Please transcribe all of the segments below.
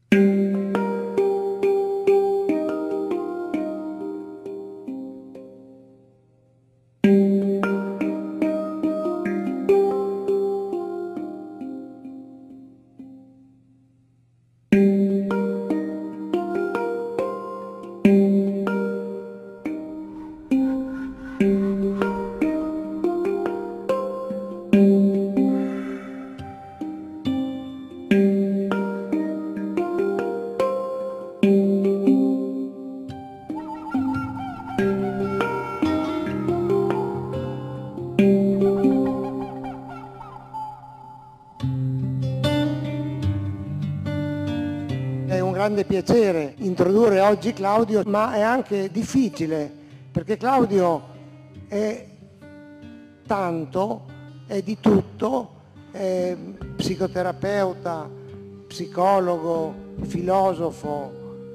È un grande piacere introdurre oggi Claudio, ma è anche difficile perché Claudio è tanto, è di tutto, è psicoterapeuta, psicologo, filosofo,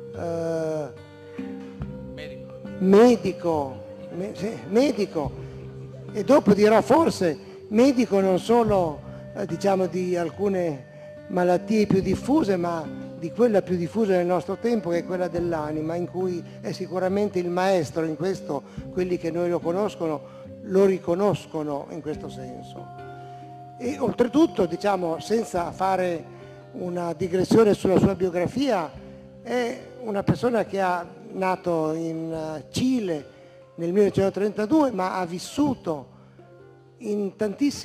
medico, e dopo dirò forse medico non solo diciamo di alcune malattie più diffuse, ma di quella più diffusa nel nostro tempo, che è quella dell'anima, in cui è sicuramente il maestro. In questo quelli che noi lo conoscono lo riconoscono in questo senso. E oltretutto, diciamo, senza fare una digressione sulla sua biografia, è una persona che è nato in Cile nel 1932, ma ha vissuto in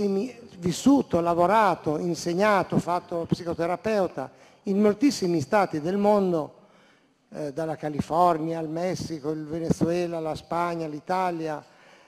lavorato, insegnato, fatto psicoterapeuta in moltissimi stati del mondo, dalla California al Messico, il Venezuela, la Spagna, l'Italia,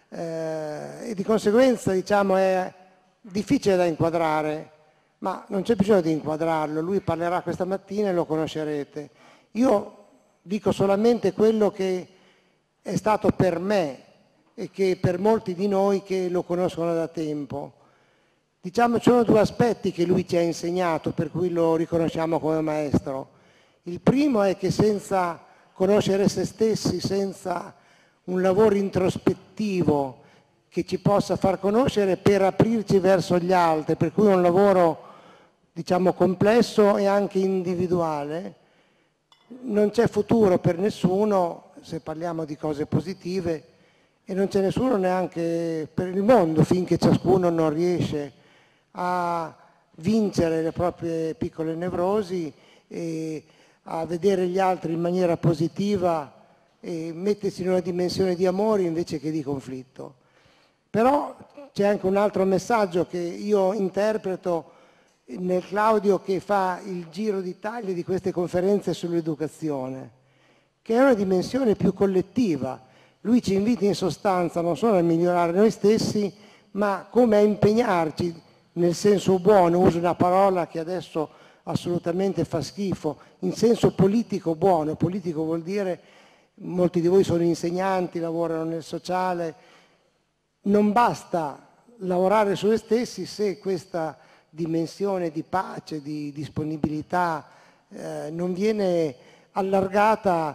e di conseguenza, diciamo, è difficile da inquadrare, ma non c'è bisogno di inquadrarlo, lui parlerà questa mattina e lo conoscerete. Io dico solamente quello che è stato per me e che per molti di noi che lo conoscono da tempo. Diciamo, ci sono due aspetti che lui ci ha insegnato, per cui lo riconosciamo come maestro. Il primo è che senza conoscere se stessi, senza un lavoro introspettivo che ci possa far conoscere per aprirci verso gli altri, per cui è un lavoro, diciamo, complesso e anche individuale, non c'è futuro per nessuno, se parliamo di cose positive, e non c'è nessuno neanche per il mondo finché ciascuno non riesce a vincere le proprie piccole nevrosi e a vedere gli altri in maniera positiva e mettersi in una dimensione di amore invece che di conflitto. Però c'è anche un altro messaggio che io interpreto nel Claudio che fa il giro d'Italia di queste conferenze sull'educazione, che è una dimensione più collettiva. Lui ci invita in sostanza non solo a migliorare noi stessi, ma come a impegnarci nel senso buono, uso una parola che adesso assolutamente fa schifo, in senso politico buono. Politico vuol dire, molti di voi sono insegnanti, lavorano nel sociale, non basta lavorare su se stessi se questa dimensione di pace, di disponibilità non viene allargata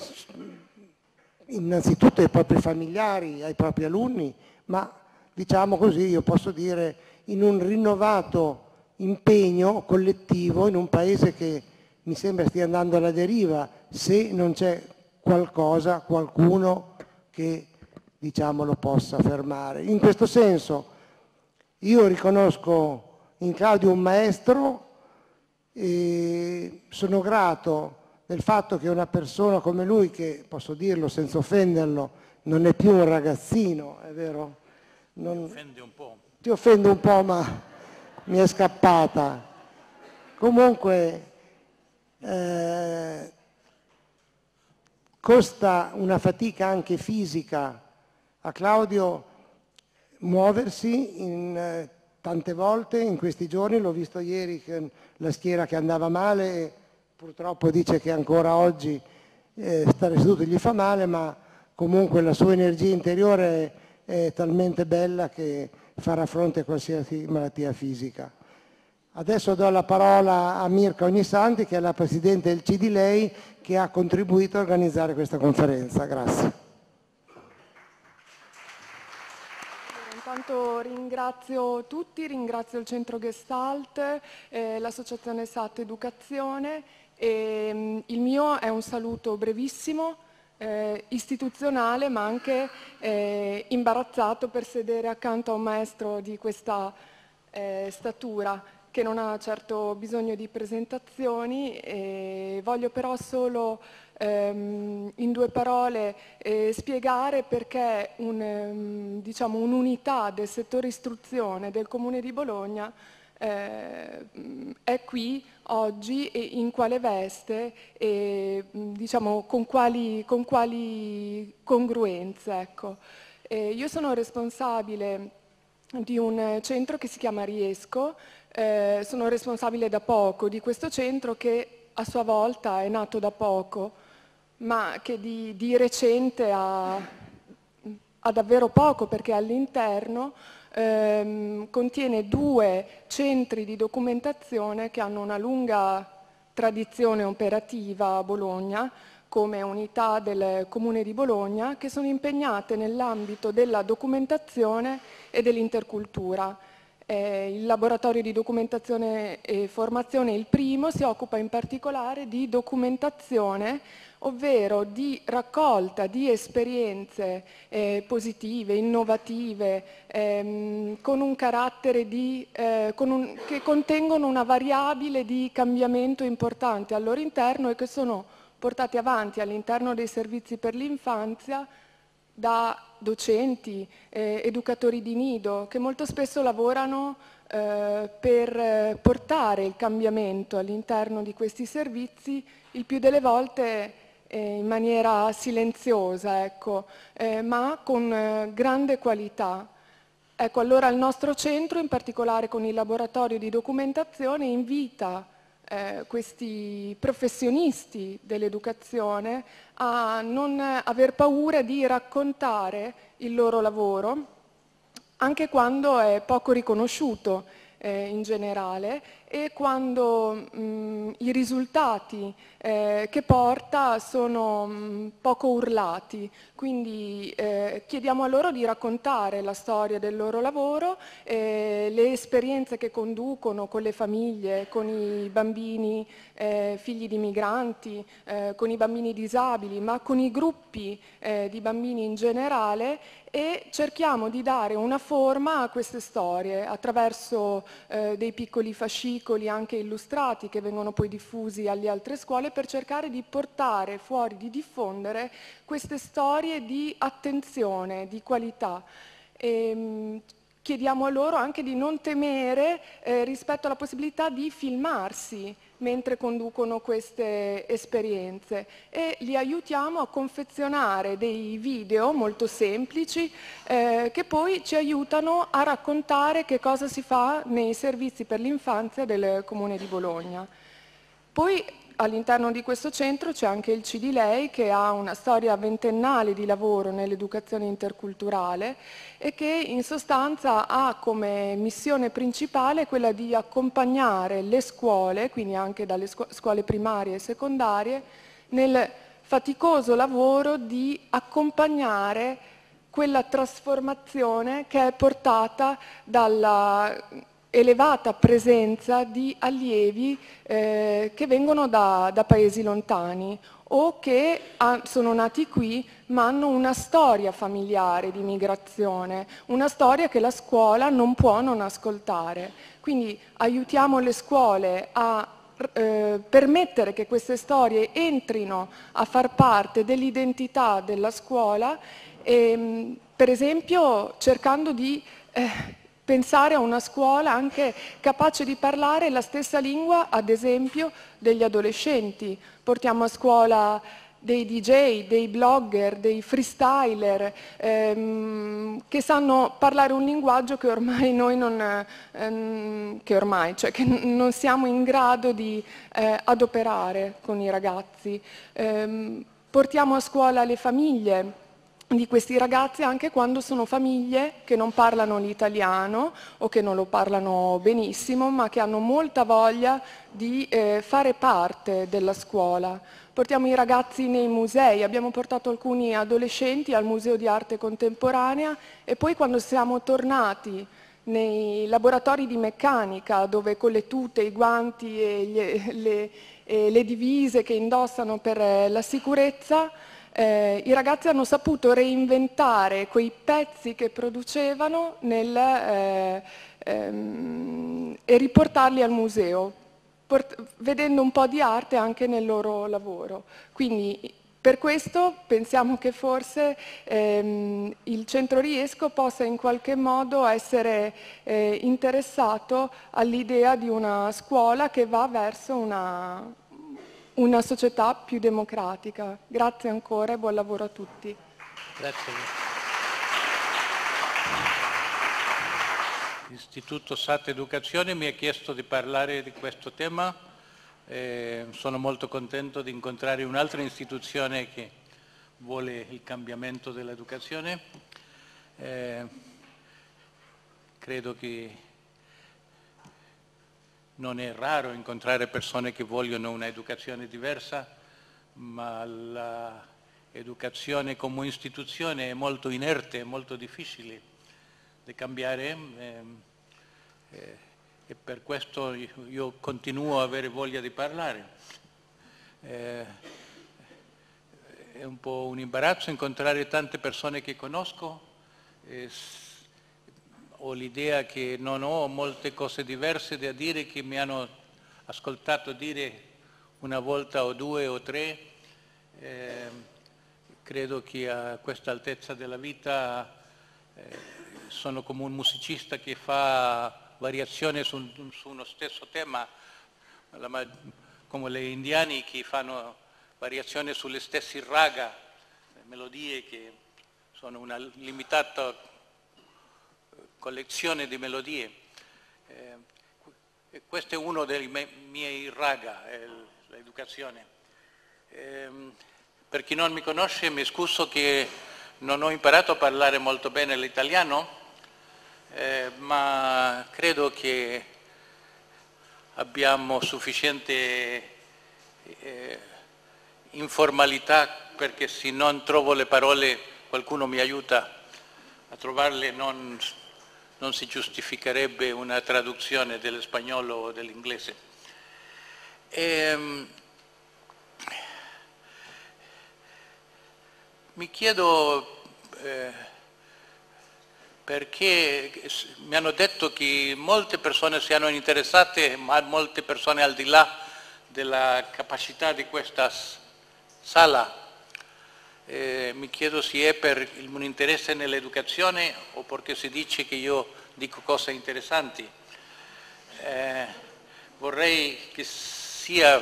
innanzitutto ai propri familiari, ai propri alunni, ma diciamo così, io posso dire, in un rinnovato impegno collettivo in un paese che mi sembra stia andando alla deriva, se non c'è qualcosa, qualcuno che, diciamo, lo possa fermare. In questo senso io riconosco in Claudio un maestro e sono grato del fatto che una persona come lui, che posso dirlo senza offenderlo, non è più un ragazzino, è vero? Non... Ti offende un po'. Ti offendo un po', ma mi è scappata. Comunque costa una fatica anche fisica a Claudio muoversi tante volte in questi giorni. L'ho visto ieri con la schiena che andava male e purtroppo dice che ancora oggi stare seduto gli fa male, ma comunque la sua energia interiore è talmente bella che farà fronte a qualsiasi malattia fisica. Adesso do la parola a Mirka Ognissanti, che è la Presidente del CDLEI, che ha contribuito a organizzare questa conferenza. Grazie. Intanto ringrazio tutti, ringrazio il Centro Gestalt, l'Associazione SAT Educazione Il mio è un saluto brevissimo, istituzionale, ma anche imbarazzato per sedere accanto a un maestro di questa statura, che non ha certo bisogno di presentazioni. Voglio però solo in 2 parole spiegare perché diciamo, un'unità del settore istruzione del Comune di Bologna è qui oggi e in quale veste e diciamo, con quali congruenze. Ecco. Io sono responsabile di un centro che si chiama Riesco, sono responsabile da poco di questo centro che a sua volta è nato da poco, ma che di recente ha davvero poco, perché all'interno contiene 2 centri di documentazione che hanno una lunga tradizione operativa a Bologna, come unità del Comune di Bologna, che sono impegnate nell'ambito della documentazione e dell'intercultura. Il laboratorio di documentazione e formazione, il primo, si occupa in particolare di documentazione, ovvero di raccolta di esperienze positive, innovative, con un carattere che contengono una variabile di cambiamento importante al loro interno e che sono portate avanti all'interno dei servizi per l'infanzia da docenti, educatori di nido, che molto spesso lavorano per portare il cambiamento all'interno di questi servizi, il più delle volte in maniera silenziosa, ecco, ma con grande qualità. Ecco, allora il nostro centro, in particolare con il laboratorio di documentazione, invita questi professionisti dell'educazione a non aver paura di raccontare il loro lavoro, anche quando è poco riconosciuto in generale e quando i risultati che porta sono poco urlati. Quindi chiediamo a loro di raccontare la storia del loro lavoro, le esperienze che conducono con le famiglie, con i bambini figli di migranti, con i bambini disabili, ma con i gruppi di bambini in generale, e cerchiamo di dare una forma a queste storie attraverso dei piccoli fascicoli anche illustrati che vengono poi diffusi alle altre scuole, per cercare di portare fuori, di diffondere queste storie di attenzione, di qualità. Chiediamo a loro anche di non temere rispetto alla possibilità di filmarsi mentre conducono queste esperienze, e li aiutiamo a confezionare dei video molto semplici che poi ci aiutano a raccontare che cosa si fa nei servizi per l'infanzia del Comune di Bologna. Poi all'interno di questo centro c'è anche il CDLEI, che ha una storia ventennale di lavoro nell'educazione interculturale e che in sostanza ha come missione principale quella di accompagnare le scuole, quindi anche dalle scuole primarie e secondarie, nel faticoso lavoro di accompagnare quella trasformazione che è portata dalla elevata presenza di allievi che vengono da paesi lontani o che sono nati qui ma hanno una storia familiare di migrazione, una storia che la scuola non può non ascoltare. Quindi aiutiamo le scuole a permettere che queste storie entrino a far parte dell'identità della scuola, per esempio cercando di pensare a una scuola anche capace di parlare la stessa lingua, ad esempio, degli adolescenti. Portiamo a scuola dei DJ, dei blogger, dei freestyler che sanno parlare un linguaggio che ormai noi che non siamo in grado di adoperare con i ragazzi. Portiamo a scuola le famiglie di questi ragazzi, anche quando sono famiglie che non parlano l'italiano o che non lo parlano benissimo, ma che hanno molta voglia di fare parte della scuola. Portiamo i ragazzi nei musei, abbiamo portato alcuni adolescenti al Museo di Arte Contemporanea e poi quando siamo tornati nei laboratori di meccanica, dove con le tute, i guanti e le divise che indossano per la sicurezza, i ragazzi hanno saputo reinventare quei pezzi che producevano e riportarli al museo, vedendo un po' di arte anche nel loro lavoro. Quindi per questo pensiamo che forse il Centro Riesco possa in qualche modo essere interessato all'idea di una scuola che va verso una società più democratica. Grazie ancora e buon lavoro a tutti. Grazie. L'Istituto SAT Educazione mi ha chiesto di parlare di questo tema. Sono molto contento di incontrare un'altra istituzione che vuole il cambiamento dell'educazione. Credo che non è raro incontrare persone che vogliono un'educazione diversa, ma l'educazione come istituzione è molto inerte, è molto difficile da cambiare e per questo io continuo a avere voglia di parlare. È un po' un imbarazzo incontrare tante persone che conosco, ho l'idea che non ho molte cose diverse da dire che mi hanno ascoltato dire una volta o due o tre. Credo che a questa altezza della vita sono come un musicista che fa variazioni su uno stesso tema, come gli indiani che fanno variazioni sulle stesse raga, melodie che sono una limitata collezione di melodie. Questo è uno dei miei raga, l'educazione. Per chi non mi conosce mi scuso che non ho imparato a parlare molto bene l'italiano, ma credo che abbiamo sufficiente informalità perché se non trovo le parole qualcuno mi aiuta a trovarle, non si giustificherebbe una traduzione dell'espagnolo o dell'inglese. Mi chiedo perché mi hanno detto che molte persone si hanno interessate, ma molte persone al di là della capacità di questa sala. Mi chiedo se è per un interesse nell'educazione o perché si dice che io dico cose interessanti. Vorrei che sia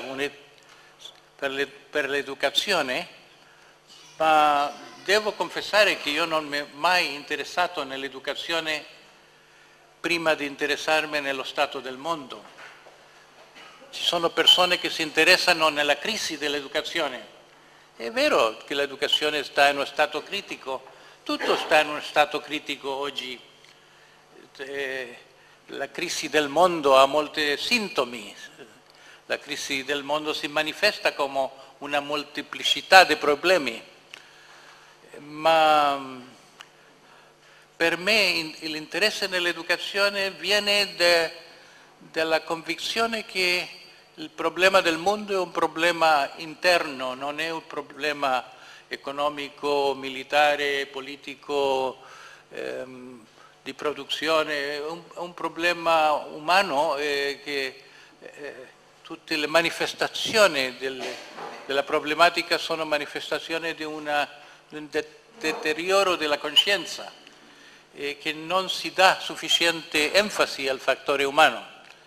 per l'educazione, ma devo confessare che io non mi è mai interessato nell'educazione prima di interessarmi nello stato del mondo. Ci sono persone che si interessano nella crisi dell'educazione. È vero che l'educazione sta in uno stato critico, tutto sta in uno stato critico oggi. La crisi del mondo ha molti sintomi, la crisi del mondo si manifesta come una molteplicità di problemi, ma per me l'interesse nell'educazione viene dalla convinzione che il problema del mondo è un problema interno, non è un problema economico, militare, politico, di produzione, è un problema umano che tutte le manifestazioni della problematica sono manifestazioni di un deterioro della coscienza e che non si dà sufficiente enfasi al fattore umano.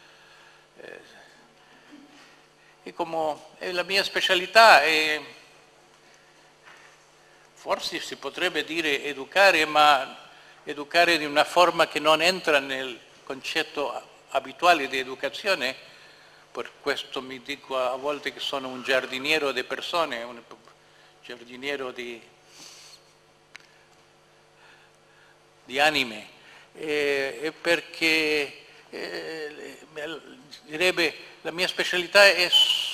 E come la mia specialità è, forse si potrebbe dire educare, ma educare in una forma che non entra nel concetto abituale di educazione, per questo mi dico a volte che sono un giardiniero di persone, un giardiniero di anime, perché direbbe la mia specialità è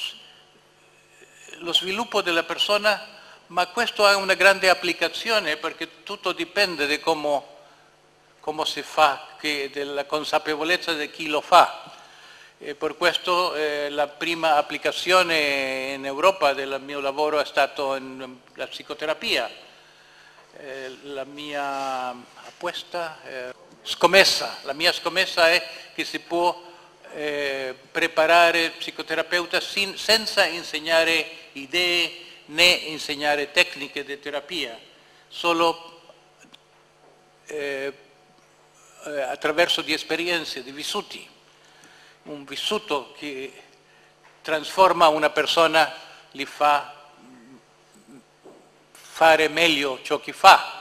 lo sviluppo della persona, ma questo ha una grande applicazione perché tutto dipende di come come si fa, della consapevolezza di chi lo fa. E per questo la prima applicazione in Europa del mio lavoro è stata la psicoterapia. La mia scommessa è che si può preparare psicoterapeuta senza insegnare idee né insegnare tecniche di terapia, solo attraverso di esperienze, di vissuti. Un vissuto che trasforma una persona, li fa fare meglio ciò che fa.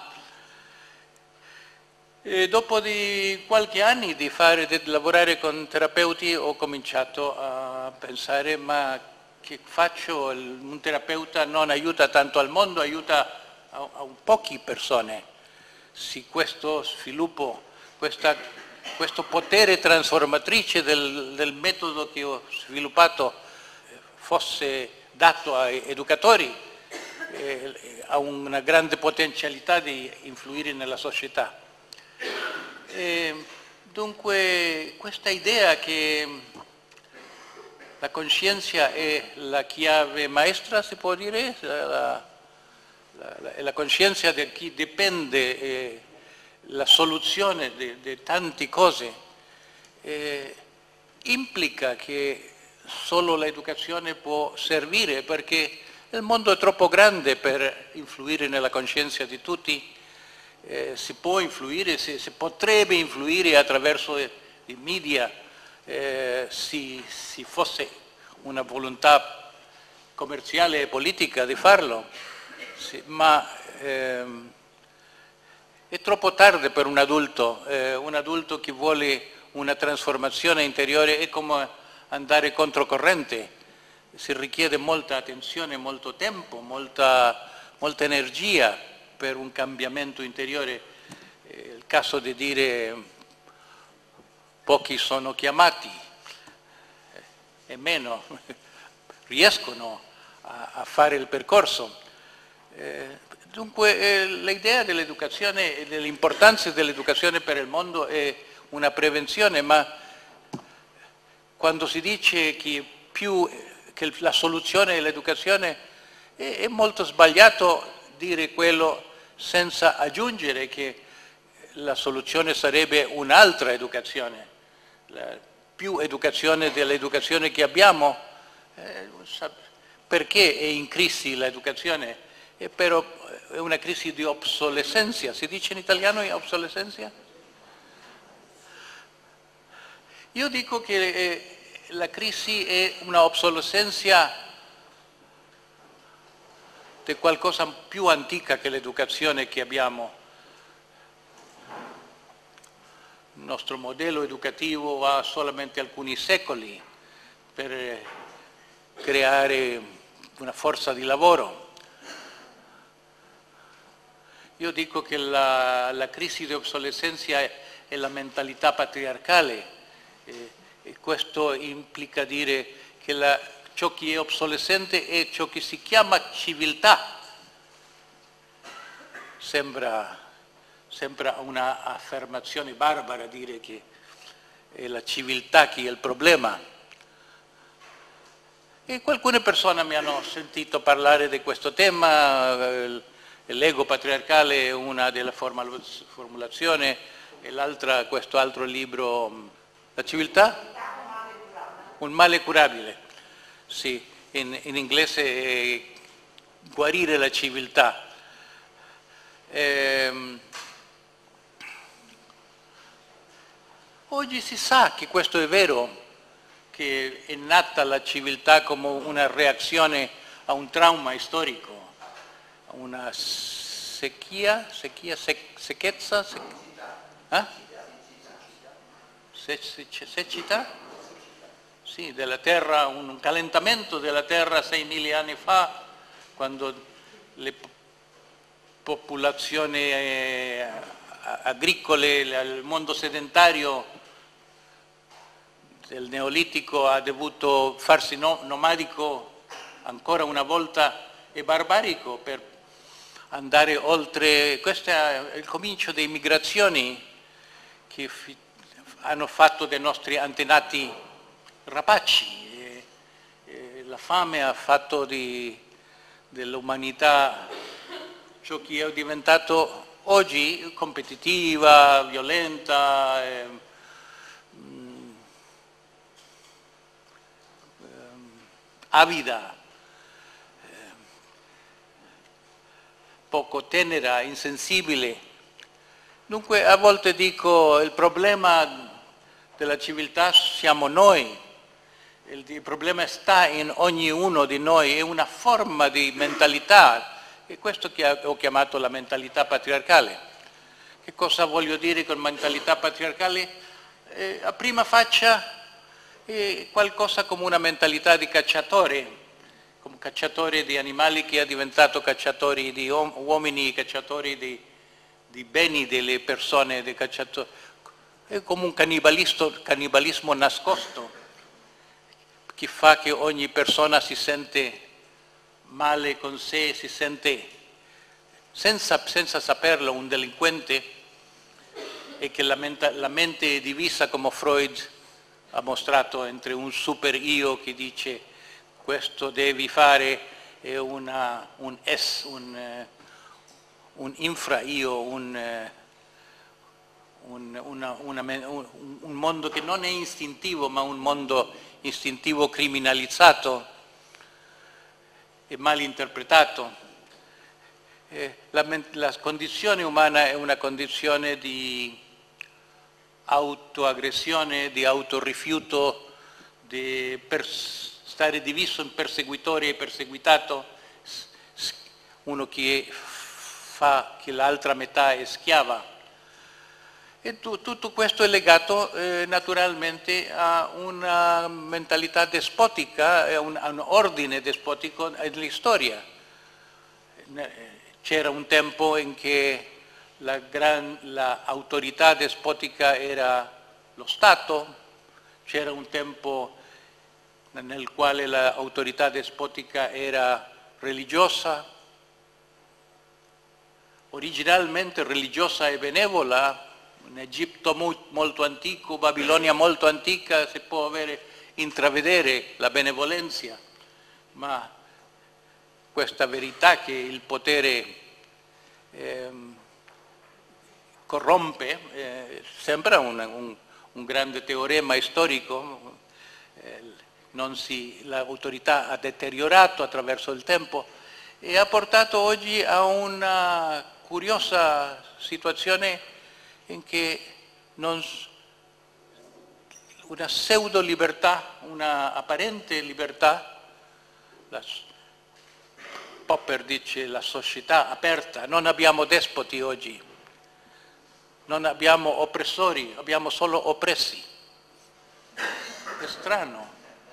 E dopo di qualche anni di lavorare con terapeuti ho cominciato a pensare: ma che faccio? Un terapeuta non aiuta tanto al mondo, aiuta a poche persone. Se questo sviluppo, questo potere trasformatrice del metodo che ho sviluppato fosse dato ai educatori, ha una grande potenzialità di influire nella società. Dunque questa idea che la coscienza è la chiave maestra, si può dire, è la coscienza di chi dipende la soluzione di tante cose, implica che solo l'educazione può servire, perché il mondo è troppo grande per influire nella coscienza di tutti. Si può influire, si potrebbe influire attraverso i media, se fosse una volontà commerciale e politica di farlo, ma è troppo tardi per un adulto che vuole una trasformazione interiore, è come andare controcorrente, si richiede molta attenzione, molto tempo, molta energia per un cambiamento interiore. Il caso di dire pochi sono chiamati e meno riescono a fare il percorso. Dunque l'idea dell'educazione e dell'importanza dell'educazione per il mondo è una prevenzione, ma quando si dice che la soluzione è l'educazione, è molto sbagliato dire quello senza aggiungere che la soluzione sarebbe un'altra educazione, più educazione dell'educazione che abbiamo. Perché è in crisi l'educazione? Però è una crisi di obsolescenza, si dice in italiano obsolescenza? Io dico che la crisi è una obsolescenza di qualcosa più antica che l'educazione che abbiamo. Il nostro modello educativo ha solamente alcuni secoli per creare una forza di lavoro. Io dico che la crisi di obsolescenza è la mentalità patriarcale, e questo implica dire che ciò che è obsolescente è ciò che si chiama civiltà. Sembra un'affermazione barbara dire che è la civiltà che è il problema. E alcune persone mi hanno sentito parlare di questo tema. L'ego patriarcale è una delle formulazioni, e l'altra, questo altro libro, La civiltà? Un male curabile. Sì, in inglese è guarire la civiltà. Oggi si sa che questo è vero, che è nata la civiltà come una reazione a un trauma storico, a una secchezza? Siccità? Sì, della terra, un calentamento della terra 6.000 anni fa, quando le popolazioni agricole, il mondo sedentario del Neolitico ha dovuto farsi nomadico ancora una volta e barbarico per andare oltre. Questo è il comincio delle migrazioni, che hanno fatto dei nostri antenati rapaci. La fame ha fatto dell'umanità ciò che è diventato oggi, competitiva, violenta, avida, poco tenera, insensibile. Dunque a volte dico il problema della civiltà siamo noi, il problema sta in ognuno di noi, è una forma di mentalità, è questo che ho chiamato la mentalità patriarcale. Che cosa voglio dire con mentalità patriarcale? A prima faccia è qualcosa come una mentalità di cacciatore, come cacciatore di animali che è diventato cacciatori di uomini, cacciatori di beni delle persone, di cacciatori. È come un cannibalismo nascosto, che fa che ogni persona si sente male con sé, si sente senza saperlo un delinquente, e che la mente è divisa, come Freud ha mostrato, entre un super io che dice questo devi fare e un infra io, un mondo che non è istintivo, ma un mondo istintivo criminalizzato e mal interpretato. La condizione umana è una condizione di autoaggressione, di autorifiuto, di stare diviso in perseguitore e perseguitato, uno che fa che l'altra metà è schiava. E tutto questo è legato naturalmente a una mentalità despotica, a un ordine despotico nell'istoria. C'era un tempo in che l'autorità despotica era lo Stato, c'era un tempo nel quale l'autorità despotica era religiosa, originalmente religiosa e benevola. In Egitto molto antico, Babilonia molto antica, si può intravedere la benevolenza, ma questa verità che il potere corrompe sembra un grande teorema storico. L'autorità ha deteriorato attraverso il tempo e ha portato oggi a una curiosa situazione in che una pseudo libertà, una apparente libertà, Popper dice la società aperta, non abbiamo despoti oggi, non abbiamo oppressori, abbiamo solo oppressi. È strano,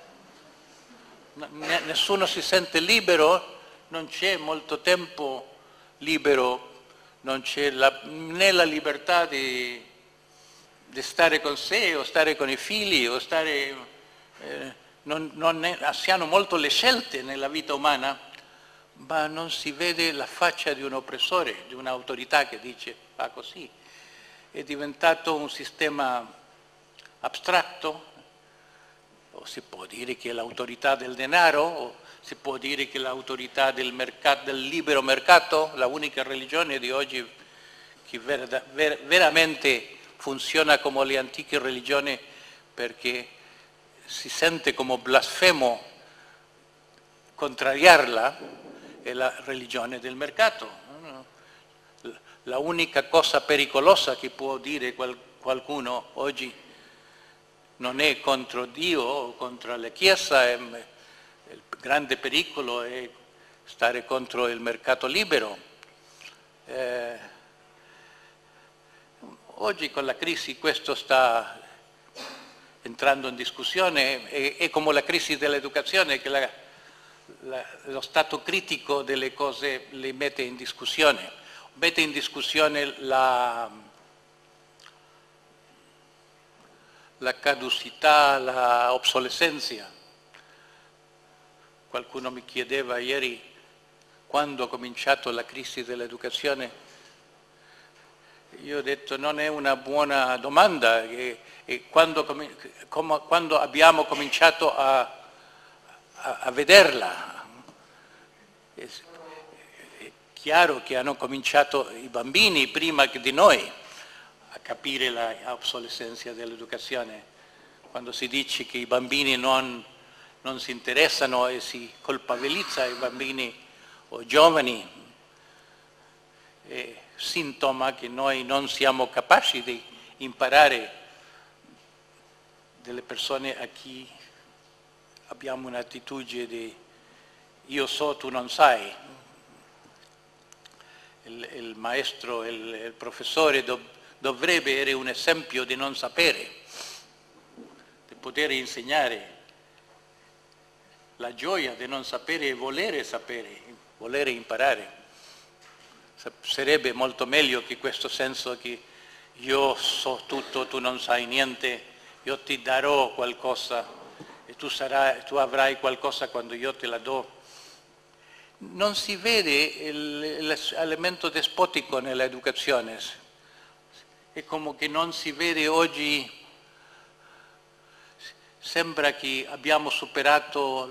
nessuno si sente libero, non c'è molto tempo libero, non c'è né la libertà di stare con sé o stare con i figli o stare, si hanno molto le scelte nella vita umana, ma non si vede la faccia di un oppressore, di un'autorità che dice fa così. È diventato un sistema astratto, o si può dire che è l'autorità del denaro, o si può dire che l'autorità del libero mercato, la unica religione di oggi che veramente funziona come le antiche religioni, perché si sente come blasfemo contrariarla, è la religione del mercato. La unica cosa pericolosa che può dire qualcuno oggi non è contro Dio o contro la Chiesa, il grande pericolo è stare contro il mercato libero. Oggi con la crisi questo sta entrando in discussione, è come la crisi dell'educazione, che lo stato critico delle cose le mette in discussione la caducità, la obsolescenza. Qualcuno mi chiedeva ieri, quando ha cominciato la crisi dell'educazione, io ho detto non è una buona domanda, e quando abbiamo cominciato a vederla. È chiaro che hanno cominciato i bambini prima che di noi a capire l'obsolescenza dell'educazione. Quando si dice che i bambini non si interessano e si colpabilizza i bambini o giovani, è sintomo che noi non siamo capaci di imparare delle persone a chi abbiamo un'attitudine di io so, tu non sai. Il maestro, il professore dovrebbe essere un esempio di non sapere, di poter insegnare la gioia di non sapere e volere sapere, volere imparare. Sarebbe molto meglio che questo senso che io so tutto, tu non sai niente, io ti darò qualcosa e tu avrai qualcosa quando io te la do. Non si vede l'elemento despotico nell'educazione, è come che non si vede oggi, sembra che abbiamo superato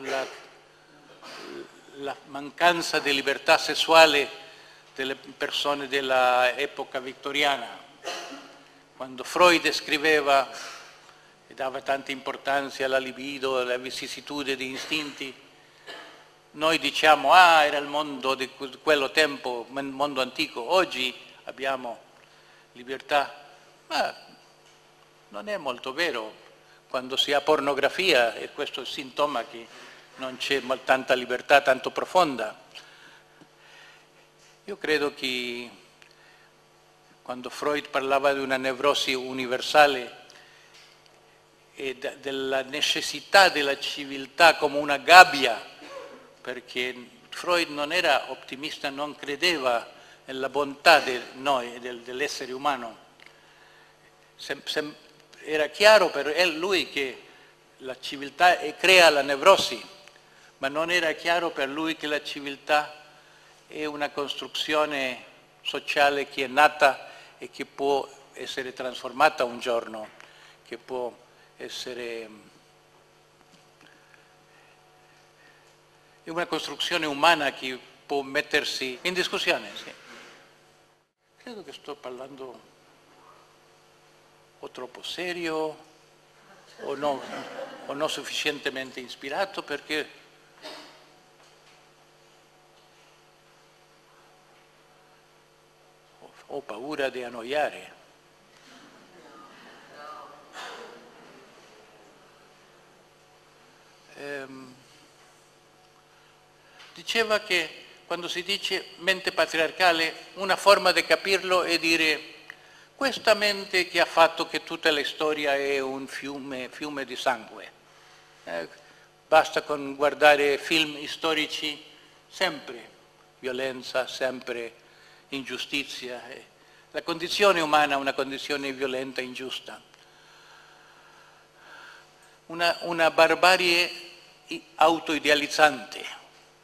la mancanza di libertà sessuale delle persone dell'epoca vittoriana. Quando Freud scriveva e dava tanta importanza alla libido, alla vicissitudine di istinti, noi diciamo, era il mondo di quello tempo, il mondo antico, oggi abbiamo libertà, ma non è molto vero. Quando si ha pornografia, e questo è il sintomo che non c'è tanta libertà, tanto profonda. Io credo che quando Freud parlava di una nevrosi universale e della necessità della civiltà come una gabbia, perché Freud non era ottimista, non credeva nella bontà di noi, dell'essere umano. Era chiaro per lui che la civiltà crea la nevrosi, ma non era chiaro per lui che la civiltà è una costruzione sociale che è nata e che può essere trasformata un giorno, che può essere... È una costruzione umana che può mettersi in discussione. Sì. Credo che sto parlando o troppo serio o non sufficientemente ispirato, perché ho paura di annoiare. Diceva che quando si dice mente patriarcale, una forma di capirlo è dire questa mente che ha fatto che tutta la storia è un fiume di sangue. Basta con guardare film storici, sempre violenza, sempre ingiustizia. La condizione umana è una condizione violenta e ingiusta. Una barbarie autoidealizzante.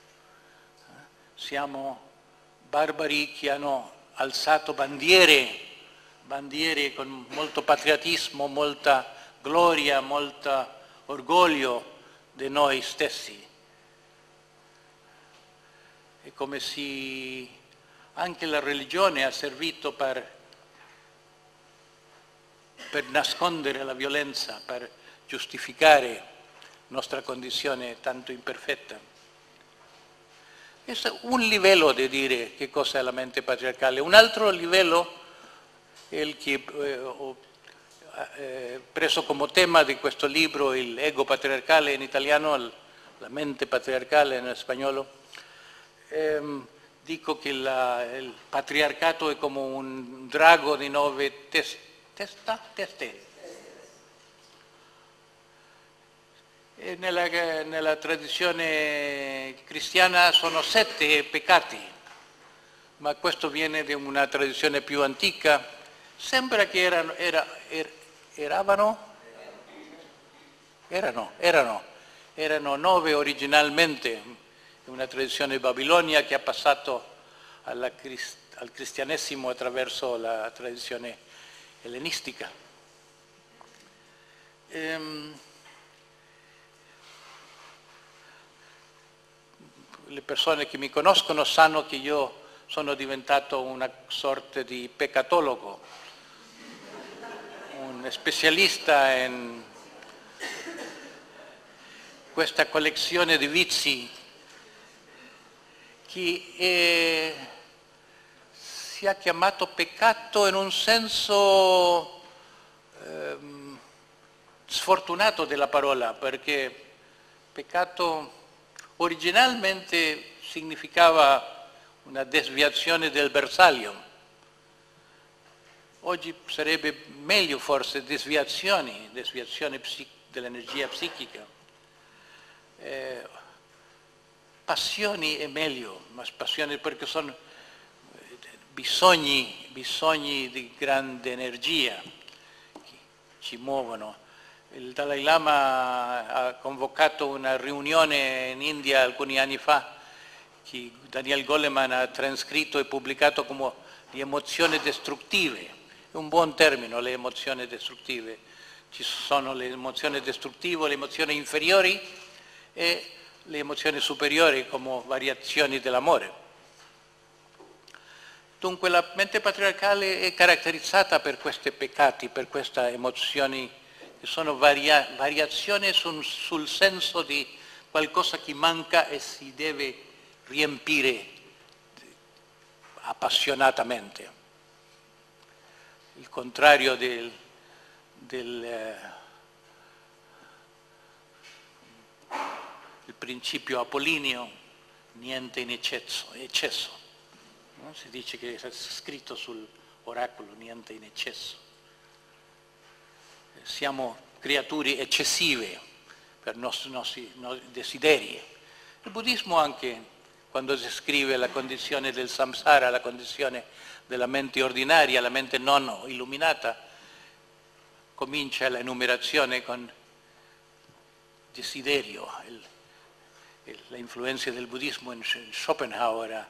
Siamo barbari che hanno alzato bandiere con molto patriottismo, molta gloria, molto orgoglio di noi stessi. È come se anche la religione ha servito per nascondere la violenza, per giustificare la nostra condizione tanto imperfetta. Questo è un livello di dire che cosa è la mente patriarcale. Un altro livello è il che ho preso come tema di questo libro, il ego patriarcale in italiano, la mente patriarcale in spagnolo. Dico che il patriarcato è come un drago di 9 teste. E nella tradizione cristiana sono 7 peccati, ma questo viene da una tradizione più antica. Sembra che erano 9 originalmente, una tradizione babilonia che ha passato al cristianesimo attraverso la tradizione ellenistica. Le persone che mi conoscono sanno che io sono diventato una sorta di peccatologo, un specialista in questa collezione di vizi che si è chiamato peccato in un senso sfortunato della parola, perché peccato originalmente significava una desviazione del bersaglio. Oggi sarebbe meglio forse desviazione dell'energia psichica. Passioni è meglio, ma passioni perché sono bisogni di grande energia che ci muovono. Il Dalai Lama ha convocato una riunione in India alcuni anni fa che Daniel Goleman ha trascritto e pubblicato come le emozioni distruttive. È un buon termine, le emozioni distruttive. Ci sono le emozioni distruttive, le emozioni inferiori e le emozioni superiori come variazioni dell'amore. Dunque la mente patriarcale è caratterizzata per questi peccati, per queste emozioni che sono variazioni sul senso di qualcosa che manca e si deve riempire appassionatamente. Il contrario del principio apollineo, niente in eccesso. No? Si dice che è scritto sull'oracolo, niente in eccesso. Siamo creature eccessive per i nostri desideri. Il buddismo anche, quando descrive la condizione del samsara, la condizione della mente ordinaria, la mente non illuminata, comincia l'enumerazione con desiderio. L'influenza del buddismo in Schopenhauer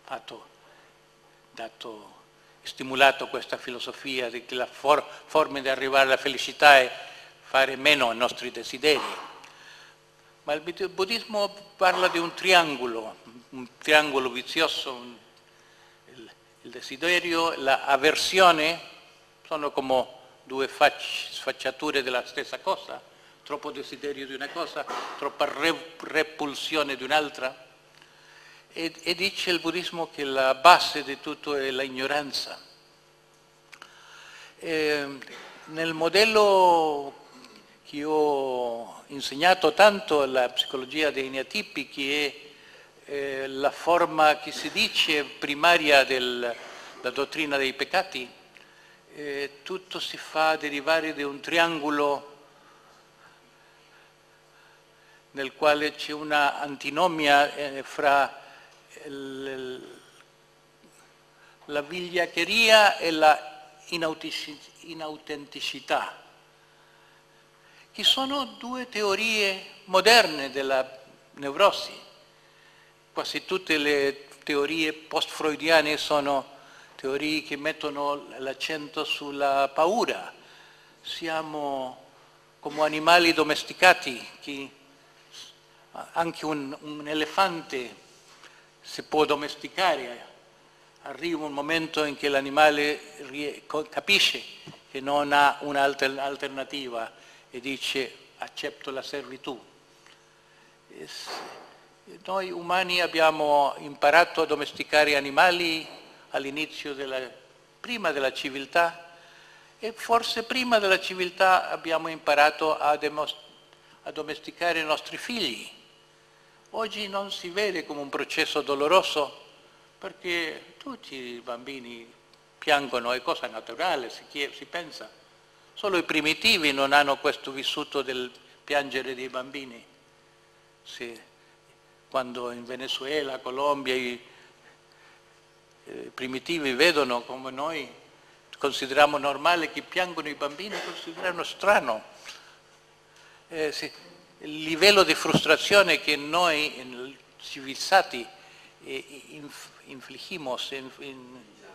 ha stimolato questa filosofia di che la forma di arrivare alla felicità è fare meno ai nostri desideri. Ma il buddismo parla di un triangolo vizioso, il desiderio, l'avversione, sono come due sfaccettature della stessa cosa, troppo desiderio di una cosa, troppa repulsione di un'altra. E dice il buddismo che la base di tutto è l'ignoranza. Nel modello che io ho insegnato tanto, la psicologia dei neotipi, che è la forma che si dice primaria della dottrina dei peccati, tutto si fa derivare da un triangolo nel quale c'è una antinomia fra la vigliaccheria e la inautenticità, che sono due teorie moderne della nevrosi. Quasi tutte le teorie post-freudiane sono teorie che mettono l'accento sulla paura. Siamo come animali domesticati, che anche un elefante si può domesticare. Arriva un momento in cui l'animale capisce che non ha un'alternativa e dice accetto la servitù. Noi umani abbiamo imparato a domesticare animali all'inizio prima della civiltà, e forse prima della civiltà abbiamo imparato a domesticare i nostri figli. Oggi non si vede come un processo doloroso, perché tutti i bambini piangono, è cosa naturale, si pensa. Solo i primitivi non hanno questo vissuto del piangere dei bambini. Quando in Venezuela, Colombia, i primitivi vedono come noi consideriamo normale che piangono i bambini, considerano strano. Il livello di frustrazione che noi civilizzati infligimos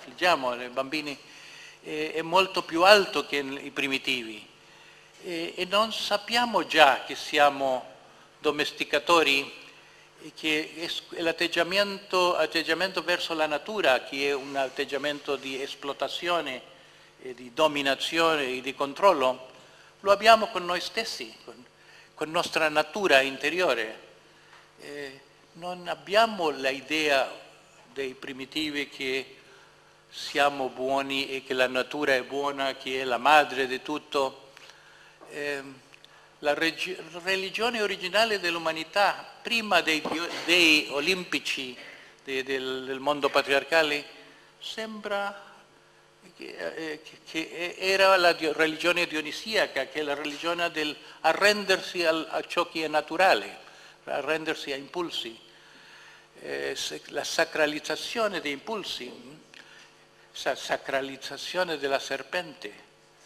affliggiamo nei bambini è molto più alto che i primitivi e non sappiamo già che siamo domesticatori e che è l'atteggiamento verso la natura che è un atteggiamento di esplotazione e di dominazione e di controllo, lo abbiamo con noi stessi, con nostra natura interiore. Non abbiamo l'idea dei primitivi che siamo buoni e che la natura è buona, che è la madre di tutto. La religione originale dell'umanità, prima dei dei olimpici del mondo patriarcale, sembra che era la religione dionisiaca, che è la religione dell'arrendersi a ciò che è naturale, arrendersi a impulsi. La sacralizzazione dei impulsi, sacralizzazione della serpente.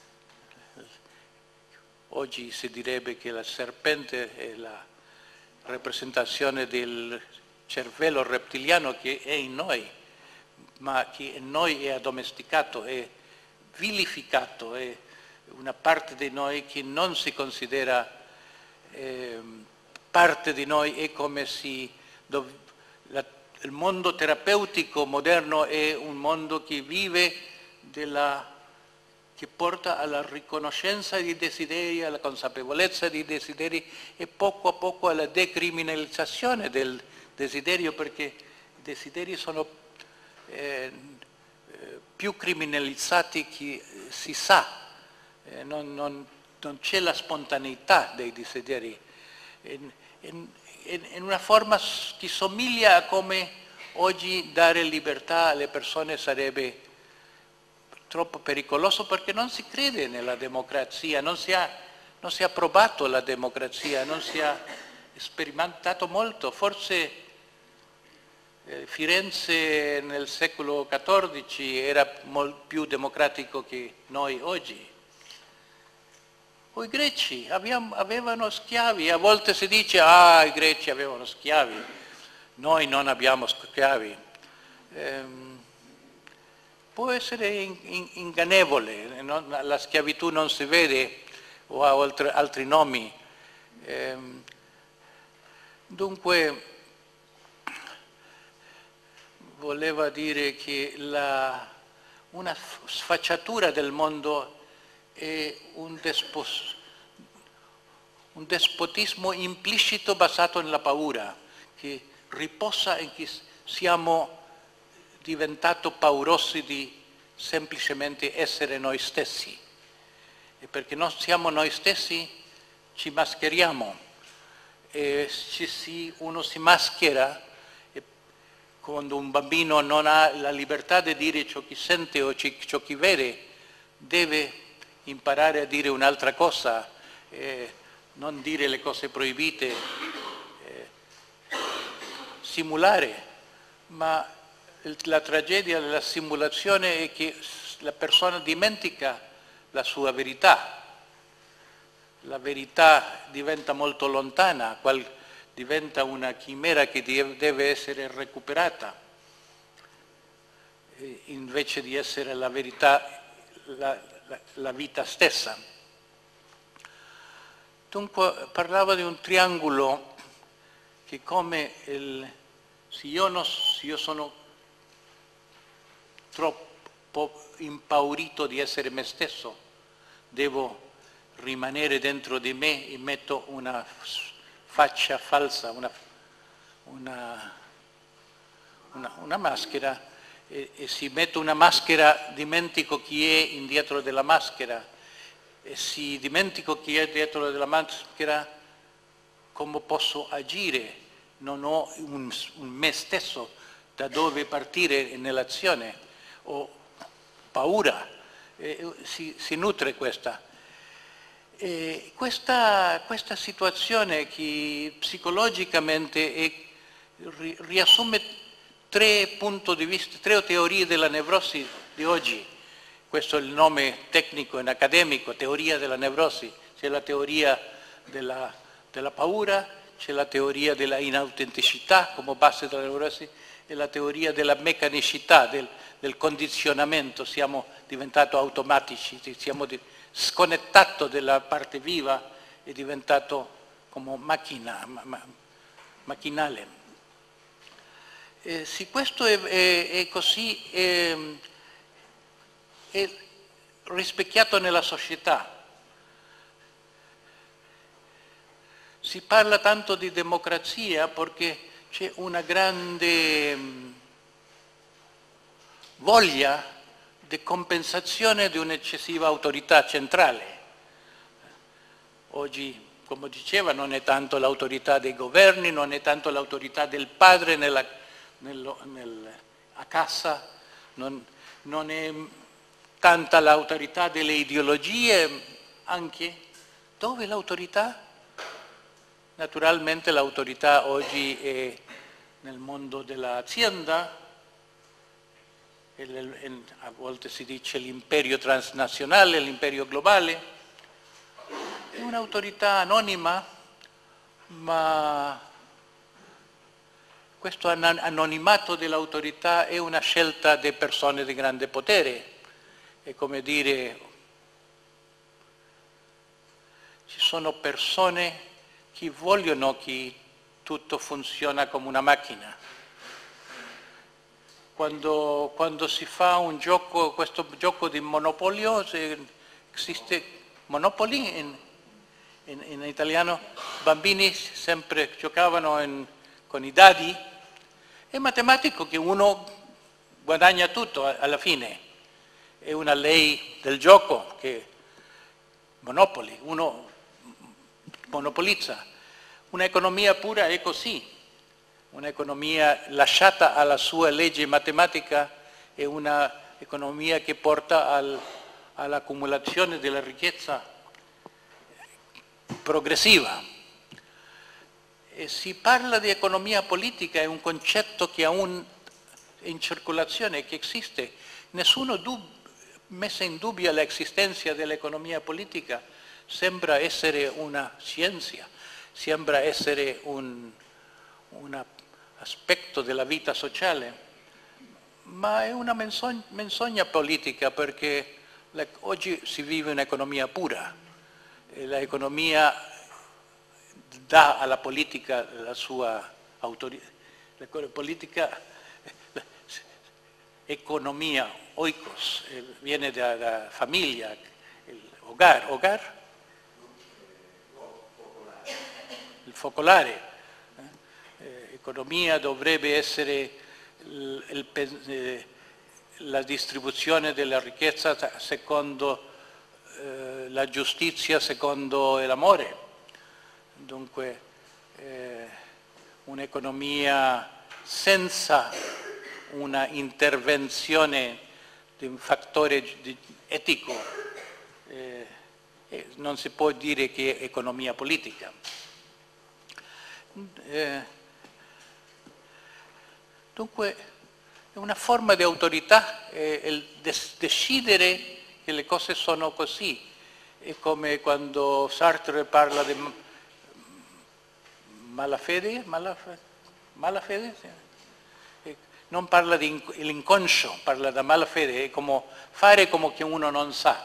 Oggi si direbbe che la serpente è la rappresentazione del cervello rettiliano che è in noi, ma che in noi è addomesticato, è vilificato, è una parte di noi che non si considera parte di noi, è come se il mondo terapeutico moderno è un mondo che vive che porta alla riconoscenza dei desideri, alla consapevolezza dei desideri e poco a poco alla decriminalizzazione del desiderio, perché i desideri sono più criminalizzati che si sa, non c'è la spontaneità dei desideri, in una forma che somiglia a come oggi dare libertà alle persone sarebbe troppo pericoloso, perché non si crede nella democrazia, non si è provato la democrazia, non si è sperimentato molto. Forse Firenze nel secolo XIV era molto più democratico che noi oggi. O i greci avevano schiavi, a volte si dice i greci avevano schiavi, noi non abbiamo schiavi. Può essere ingannevole, la schiavitù non si vede o ha altri nomi. Dunque, voleva dire che una sfacciatura del mondo è un despotismo implicito basato nella paura, che riposa in che siamo diventati paurosi di semplicemente essere noi stessi. E perché non siamo noi stessi ci mascheriamo. E uno si maschera e quando un bambino non ha la libertà di dire ciò che sente o ciò che vede, deve imparare a dire un'altra cosa, non dire le cose proibite, simulare, ma la tragedia della simulazione è che la persona dimentica la sua verità. La verità diventa molto lontana, diventa una chimera che deve essere recuperata, invece di essere la verità, la vita stessa. Dunque parlava di un triangolo che come se io sono troppo impaurito di essere me stesso, devo rimanere dentro di me e metto una faccia falsa, una maschera, e se metto una maschera dimentico chi è indietro della maschera, e se dimentico chi è dietro della maschera, come posso agire? Non ho un me stesso da dove partire nell'azione. O paura, si nutre questa. Questa situazione che psicologicamente riassume 3 punti di vista, 3 teorie della nevrosi di oggi. Questo è il nome tecnico e accademico, teoria della nevrosi. C'è la teoria della paura, c'è la teoria della inautenticità come base della neurasi e la teoria della meccanicità, del condizionamento, siamo diventati automatici, siamo sconnettati dalla parte viva e diventato come macchinale. Se questo è così, è rispecchiato nella società. Si parla tanto di democrazia perché c'è una grande voglia di compensazione di un'eccessiva autorità centrale. Oggi, come diceva, non è tanto l'autorità dei governi, non è tanto l'autorità del padre a casa, non è tanta l'autorità delle ideologie, anche dove l'autorità? Naturalmente l'autorità oggi è nel mondo dell'azienda, a volte si dice l'imperio transnazionale, l'imperio globale, è un'autorità anonima, ma questo anonimato dell'autorità è una scelta di persone di grande potere, è come dire, ci sono persone che vogliono che tutto funziona come una macchina. Quando si fa un gioco, questo gioco di monopolio, esiste Monopoly in italiano, bambini sempre giocavano con i dadi, è matematico che uno guadagna tutto alla fine, è una legge del gioco che Monopoly, uno monopolizza. Un'economia pura è così, un'economia lasciata alla sua legge matematica è un'economia che porta all'accumulazione della ricchezza progressiva. E si parla di economia politica, è un concetto che è in circolazione, che esiste. Nessuno messa in dubbio l'esistenza dell'economia politica, sembra essere una scienza, sembra essere un aspetto della vita sociale, ma è una menzogna politica perché oggi si vive un'economia pura, e l'economia dà alla politica la sua autorità, la politica, economia, oikos, viene da famiglia, hogar, il focolare. Economia dovrebbe essere la distribuzione della ricchezza secondo la giustizia, secondo l'amore. Dunque un'economia senza una intervenzione di un fattore etico non si può dire che è economia politica. Dunque è una forma di autorità, il decidere che le cose sono così. È come quando Sartre parla di malafede, sì. Non parla di l'inconscio, parla di malafede, è come fare come che uno non sa.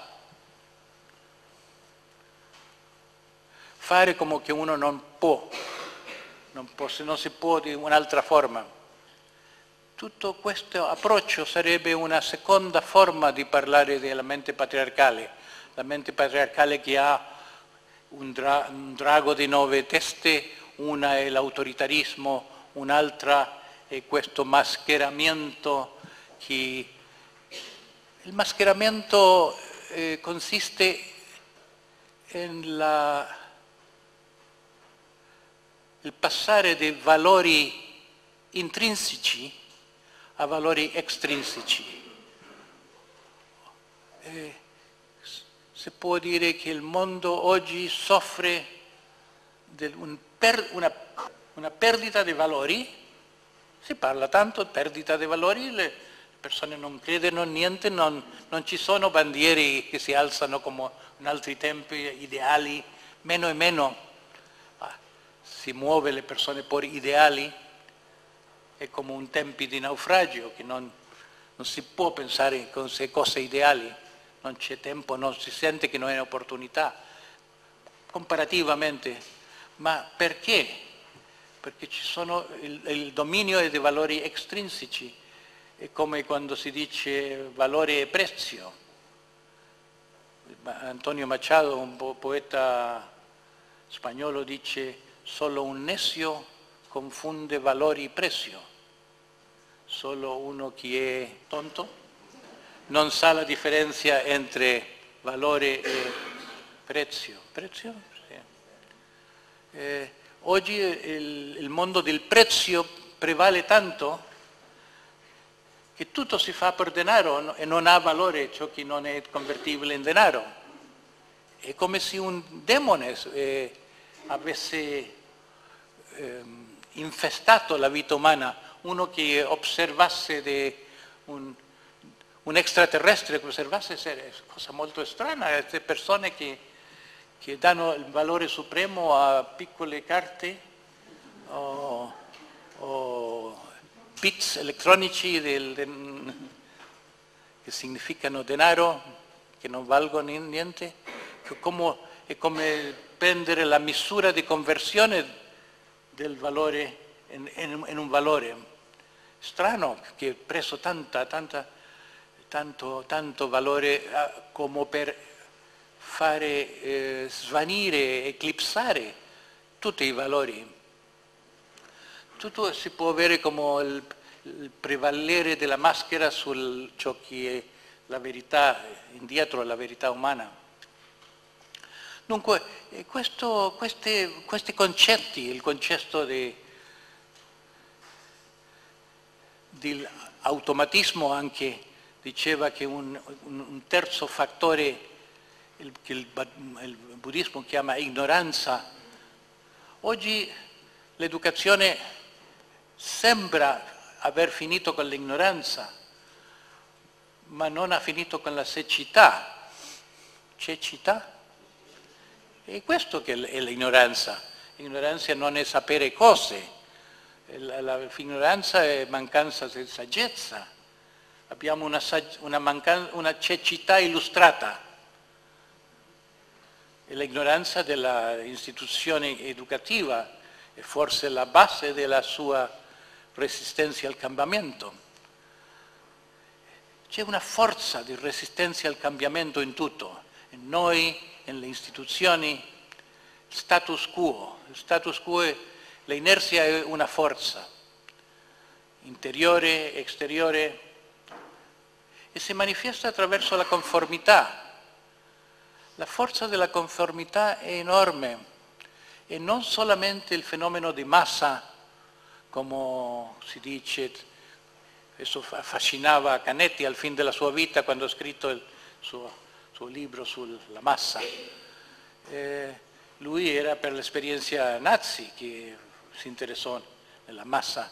Fare come che uno non può, se non si può di un'altra forma. Tutto questo approccio sarebbe una seconda forma di parlare della mente patriarcale, la mente patriarcale che ha un drago di 9 teste, una è l'autoritarismo, un'altra è questo mascheramento che... Il mascheramento consiste il passare dei valori intrinseci a valori extrinseci. Si può dire che il mondo oggi soffre di una perdita di valori, si parla tanto di perdita di valori, le persone non credono a niente, non ci sono bandiere che si alzano come in altri tempi, ideali, meno e meno. si muove le persone per ideali, è come un tempo di naufragio che non si può pensare in cose ideali, non c'è tempo, non si sente che non è un'opportunità, comparativamente. Ma perché? Perché ci sono il dominio dei valori estrinseci, è come quando si dice valore e prezzo. Antonio Machado, un poeta spagnolo, dice solo un necio confonde valori e prezzo. Solo uno che è tonto non sa la differenza entre valore e prezzo. Prezzo? Sì. Oggi il mondo del prezzo prevale tanto che tutto si fa per denaro e non ha valore ciò che non è convertibile in denaro. È come se un demone avesse infestato la vita umana, uno che osservasse un extraterrestre che osservasse è una cosa molto strana, queste persone che danno il valore supremo a piccole carte o bits elettronici che significano denaro, che non valgono niente, è come prendere la misura di conversione del valore in un valore. Strano che ha preso tanto valore come per fare svanire, eclipsare tutti i valori. Tutto si può avere come il prevalere della maschera su ciò che è la verità, indietro alla verità umana. Dunque, questi concetti, il concetto dell'automatismo anche diceva che un terzo fattore che il buddismo chiama ignoranza. Oggi l'educazione sembra aver finito con l'ignoranza, ma non ha finito con la cecità. Cecità? E questo che è l'ignoranza. L'ignoranza non è sapere cose, l'ignoranza è mancanza di saggezza. Abbiamo una cecità illustrata. E l'ignoranza dell'istituzione educativa è forse la base della sua resistenza al cambiamento. C'è una forza di resistenza al cambiamento in tutto, in noi, nelle istituzioni, status quo. Il status quo, l'inerzia è una forza, interiore, esteriore, e si manifesta attraverso la conformità. La forza della conformità è enorme e non solamente il fenomeno di massa, come si dice, questo affascinava Canetti al fine della sua vita quando ha scritto il suo libro sulla massa. Lui era per l'esperienza nazi che si interessò nella massa,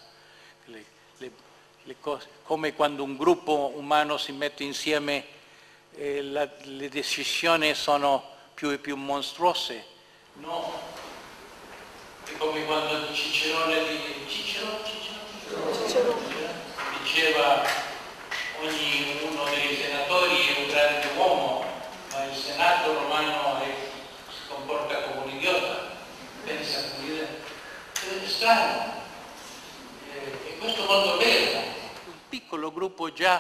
le cose, come quando un gruppo umano si mette insieme le decisioni sono più e più mostruose. No, è come quando Cicerone diceva ognuno dei senatori è un grande uomo, ma il Senato romano si comporta come un idiota, pensa come un idiota. È strano. E questo mondo vero, un piccolo gruppo già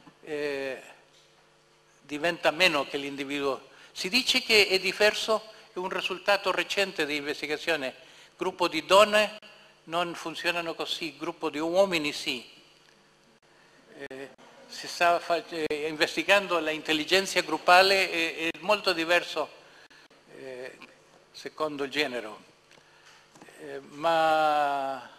diventa meno che l'individuo. Si dice che è diverso, è un risultato recente di investigazione. Gruppo di donne non funzionano così, gruppo di uomini sì. Si sta investigando l'intelligenza gruppale, è molto diverso secondo il genere. Ma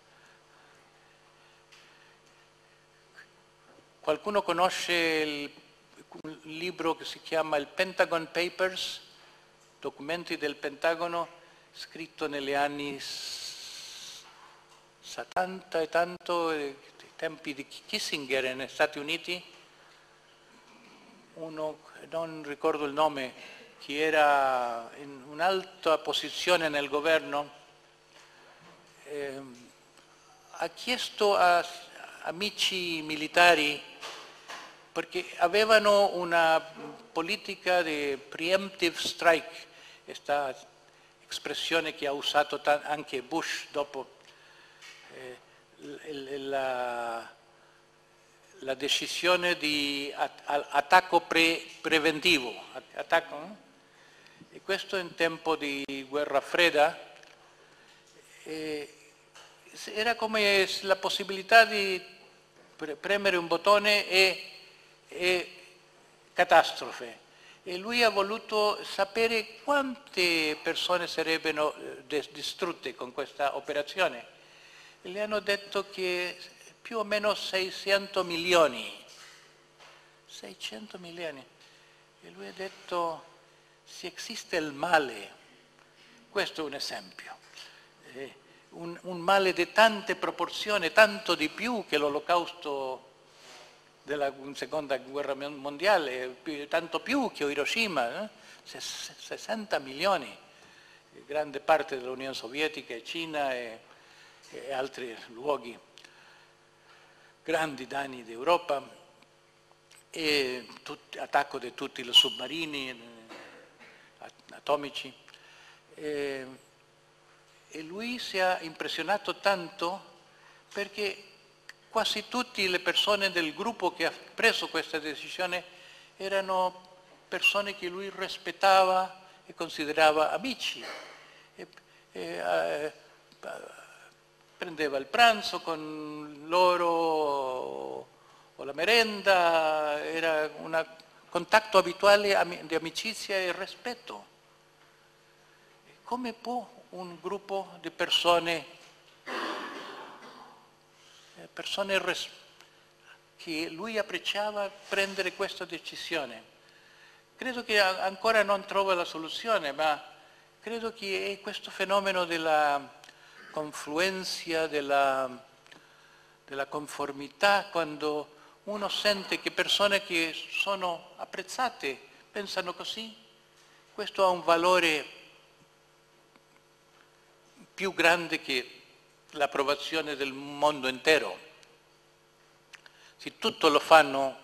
qualcuno conosce un libro che si chiama il Pentagon Papers, documenti del Pentagono, scritto negli anni 70 e tanto, ai tempi di Kissinger negli Stati Uniti, uno, non ricordo il nome, che era in un'alta posizione nel governo, ha chiesto a amici militari, perché avevano una politica di preemptive strike, questa espressione che ha usato anche Bush dopo la decisione di attacco preventivo. E questo in tempo di guerra fredda era come la possibilità di premere un bottone e catastrofe. E lui ha voluto sapere quante persone sarebbero distrutte con questa operazione. E le hanno detto che più o meno 600 milioni. 600 milioni. E lui ha detto, se esiste il male, questo è un esempio, un male di tante proporzioni, tanto di più che l'olocausto della seconda guerra mondiale, tanto più che Hiroshima, 60 milioni, grande parte dell'Unione Sovietica e Cina e altri luoghi, grandi danni d'Europa, e attacco di tutti i sottomarini atomici. E lui si è impressionato tanto perché quasi tutte le persone del gruppo che ha preso questa decisione erano persone che lui rispettava e considerava amici. Prendeva il pranzo con loro o la merenda, era un contatto abituale di amicizia e rispetto. Come può un gruppo di persone che lui apprezzava prendere questa decisione? Credo che ancora non trova la soluzione, ma credo che è questo fenomeno della confluenza, della conformità, quando uno sente che persone che sono apprezzate pensano così, questo ha un valore più grande che l'approvazione del mondo intero. Se tutto lo fanno,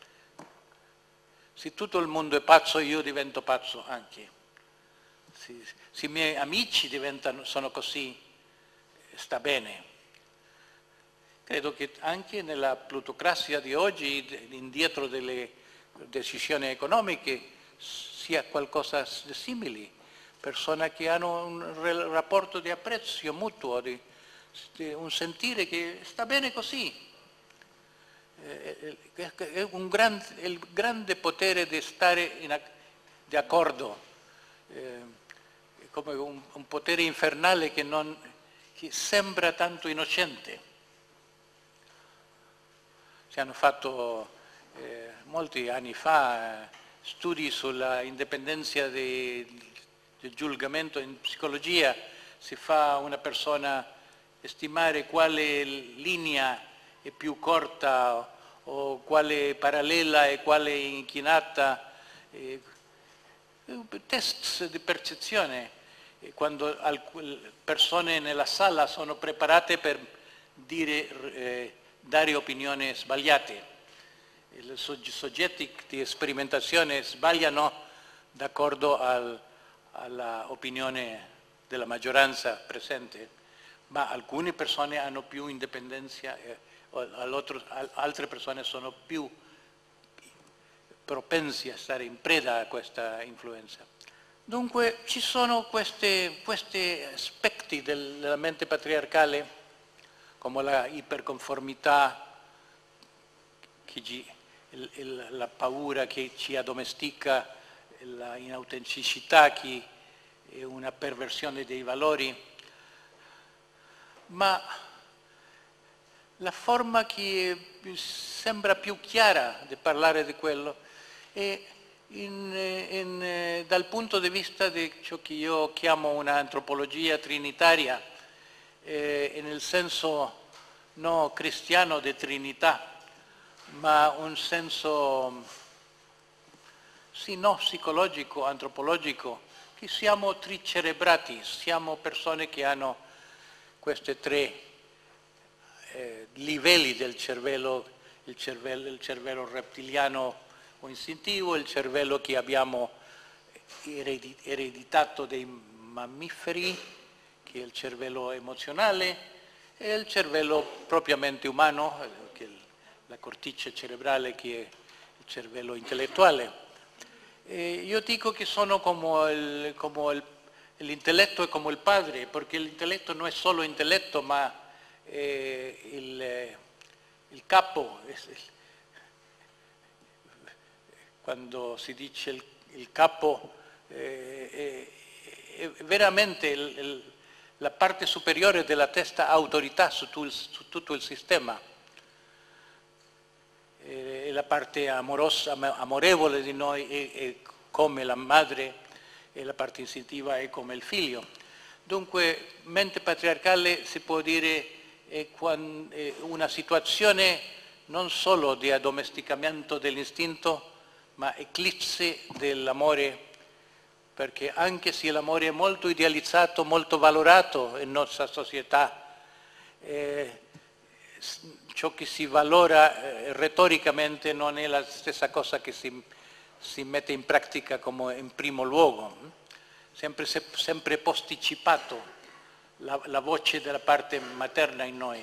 se tutto il mondo è pazzo, io divento pazzo anche. Se i miei amici sono così, sta bene. Credo che anche nella plutocrazia di oggi, indietro delle decisioni economiche, sia qualcosa di simile. Persone che hanno un rapporto di apprezzo mutuo, di un sentire che sta bene così. È il grande potere di stare di accordo, come un potere infernale che sembra tanto innocente. Si hanno fatto molti anni fa studi sulla indipendenza del giudicamento in psicologia. Si fa una persona stimare quale linea è più corta o quale parallela e quale inclinata, test di percezione, quando persone nella sala sono preparate per dare opinioni sbagliate. I soggetti di sperimentazione sbagliano d'accordo alla opinione della maggioranza presente, ma alcune persone hanno più indipendenza altre persone sono più propense a stare in preda a questa influenza. Dunque ci sono questi aspetti della mente patriarcale, come la iperconformità, la paura che ci addomestica, la inautenticità che è una perversione dei valori, ma la forma che sembra più chiara di parlare di quello è dal punto di vista di ciò che io chiamo un'antropologia trinitaria, nel senso non cristiano di Trinità, ma un senso sì, no psicologico, antropologico, che siamo tricerebrati, siamo persone che hanno questi tre livelli del cervello, il cervello reptiliano o istintivo, il cervello che abbiamo ereditato dai mammiferi, che è il cervello emozionale, e il cervello propriamente umano, che è la corteccia cerebrale, che è il cervello intellettuale. Io dico che sono come l'intelletto è come il padre, perché l'intelletto non è solo intelletto, ma il capo. Quando si dice il capo, è veramente la parte superiore della testa, autorità su tutto il sistema. È la parte amorosa, amorevole di noi, è come la madre, e la parte istintiva è come il figlio. Dunque, mente patriarcale si può dire è una situazione non solo di addomesticamento dell'istinto, ma eclisse dell'amore, perché anche se l'amore è molto idealizzato, molto valorato in nostra società, ciò che si valora retoricamente non è la stessa cosa che si mette in pratica come in primo luogo. Sempre posticipato la voce della parte materna in noi.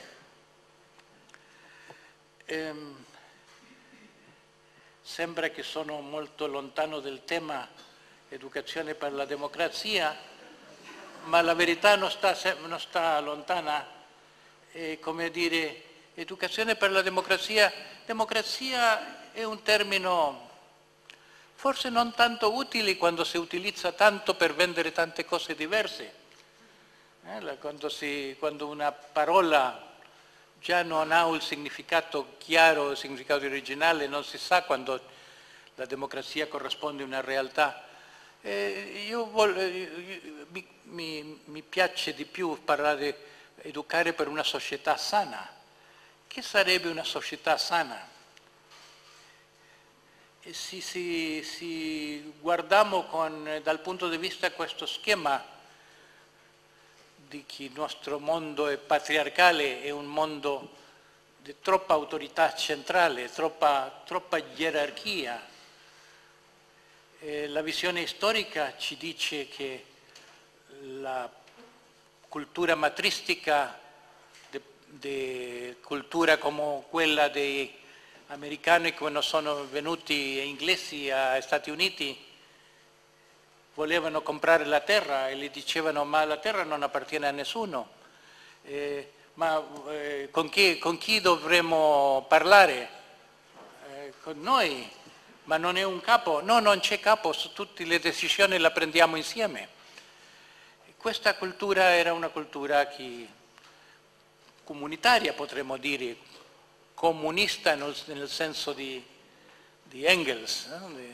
Sembra che sono molto lontano del tema educazione per la democrazia, ma la verità non sta lontana. Come dire, educazione per la democrazia è un termine forse non tanto utile quando si utilizza tanto per vendere tante cose diverse. Quando una parola già non ha un significato chiaro, il significato originale, non si sa quando la democrazia corrisponde a una realtà. Mi piace di più parlare di educare per una società sana. Che sarebbe una società sana? E se guardiamo dal punto di vista questo schema di che il nostro mondo è patriarcale, è un mondo di troppa autorità centrale, troppa gerarchia. La visione storica ci dice che la cultura matristica, di cultura come quella dei americani quando sono venuti inglesi agli Stati Uniti, volevano comprare la terra e gli dicevano ma la terra non appartiene a nessuno, con chi dovremmo parlare? Con noi, ma non è un capo? No, non c'è capo, tutte le decisioni le prendiamo insieme. Questa cultura era una cultura comunitaria, potremmo dire, comunista nel senso di Engels,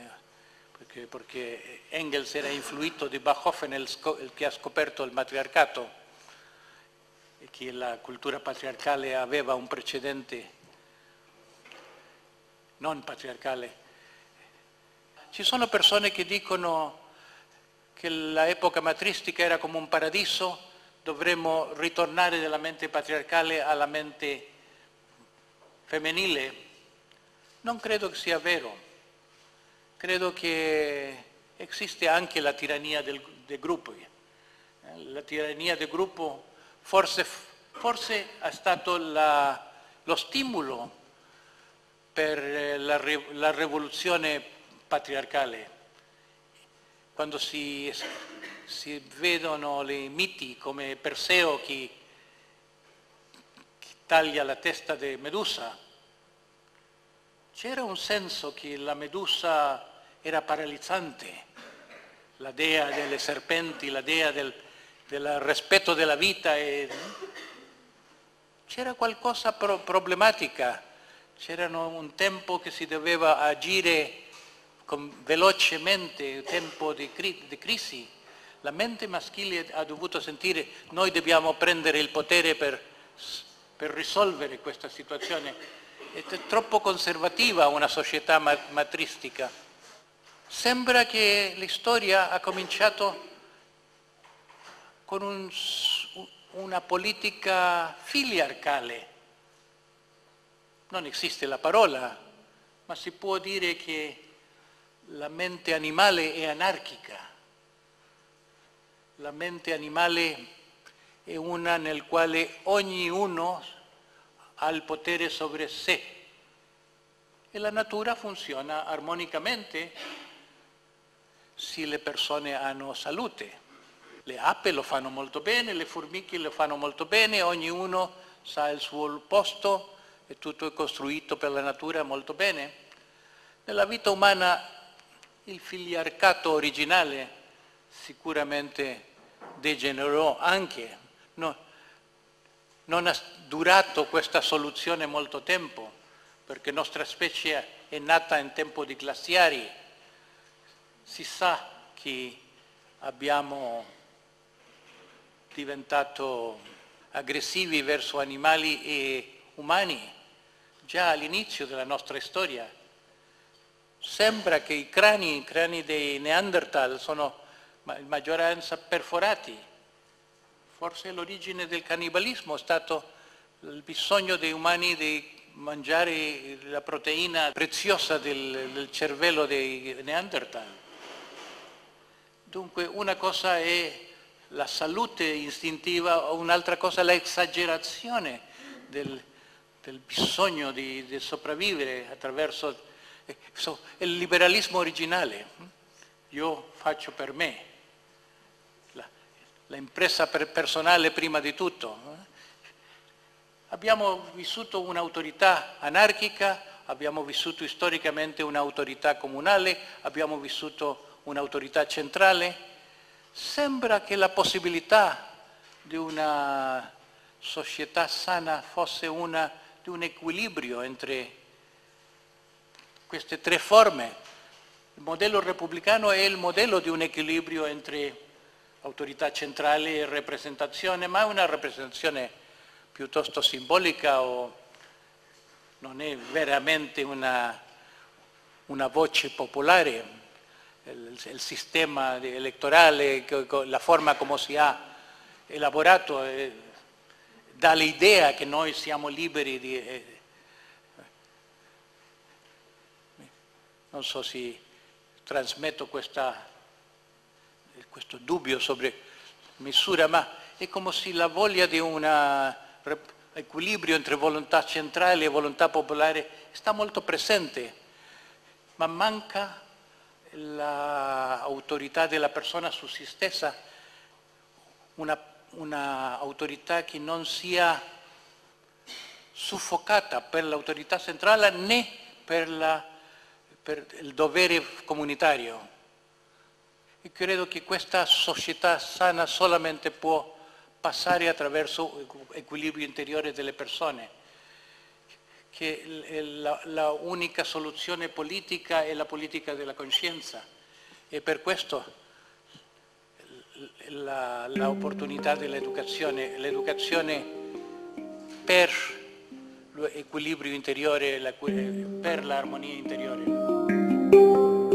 perché Engels era influito di Bachofen, il che ha scoperto il matriarcato, e che la cultura patriarcale aveva un precedente non patriarcale. Ci sono persone che dicono che l'epoca matristica era come un paradiso, dovremmo ritornare dalla mente patriarcale alla mente femminile. Non credo che sia vero. Credo che esiste anche la tirannia dei gruppi. La tirannia del gruppo forse è stato lo stimolo per la rivoluzione patriarcale. Quando si vedono i miti come Perseo che taglia la testa di Medusa, c'era un senso che la Medusa era paralizzante, la dea delle serpenti, la dea del rispetto della vita, c'era qualcosa problematica, c'era un tempo che si doveva agire velocemente, un tempo di crisi. La mente maschile ha dovuto sentire noi dobbiamo prendere il potere per risolvere questa situazione. È troppo conservativa una società matristica. Sembra che la storia ha cominciato con una politica filiarcale. Non esiste la parola, ma si può dire che la mente animale è anarchica. La mente animale è una nel quale ognuno ha il potere sobre sé e la natura funziona armonicamente se le persone hanno salute. Le api lo fanno molto bene, le formiche lo fanno molto bene, ognuno sa il suo posto e tutto è costruito per la natura molto bene. Nella vita umana il filiarcato originale sicuramente degenerò anche. Non ha durato questa soluzione molto tempo, perché nostra specie è nata in tempo di glaciari. Si sa che abbiamo diventato aggressivi verso animali e umani già all'inizio della nostra storia. Sembra che i crani dei Neanderthal sono in maggioranza perforati. Forse l'origine del cannibalismo è stato il bisogno dei umani di mangiare la proteina preziosa del cervello dei Neanderthal. Dunque una cosa è la salute istintiva, un'altra cosa è l'esagerazione del bisogno di sopravvivere attraverso il liberalismo originale. Io faccio per me, l'impresa personale prima di tutto. Abbiamo vissuto un'autorità anarchica, abbiamo vissuto storicamente un'autorità comunale, abbiamo vissuto un'autorità centrale. Sembra che la possibilità di una società sana fosse di un equilibrio entre queste tre forme. Il modello repubblicano è il modello di un equilibrio entre autorità centrale e rappresentazione, ma è una rappresentazione piuttosto simbolica o non è veramente una voce popolare. Il sistema elettorale, la forma come si ha elaborato, dà l'idea che noi siamo liberi di... non so se trasmetto questo dubbio sobre misura, ma è come se la voglia di un equilibrio entre volontà centrale e volontà popolare sta molto presente, ma manca l'autorità della persona su se stessa, una autorità che non sia suffocata per l'autorità centrale né per il dovere comunitario. E credo che questa società sana solamente può passare attraverso l'equilibrio interiore delle persone, che la unica soluzione politica è la politica della coscienza e per questo l'opportunità dell'educazione, l'educazione per l'equilibrio interiore, per l'armonia interiore.